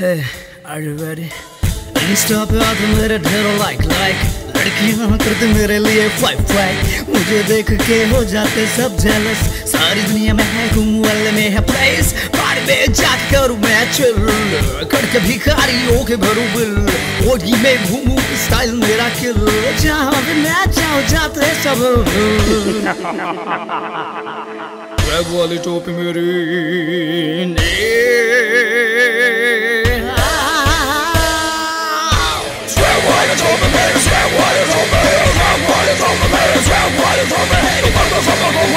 Hey, are you ready? Insta पे आते मेरे ढेरों लाइक लड़कियां करते मेरे लिए फाइट मुझे देख के हो जाते सब जेलस सारी दुनिया में है घूमू वाले में है प्लेस पार्टी में जाके करू मैं चिल करके भिखारियो के भरू बिल ओडी में घूमू स्टाइल मेरा किल जहाँ भी मैं जाऊँ जाते हैं सब रैग वाली टोपी मेरी Topi,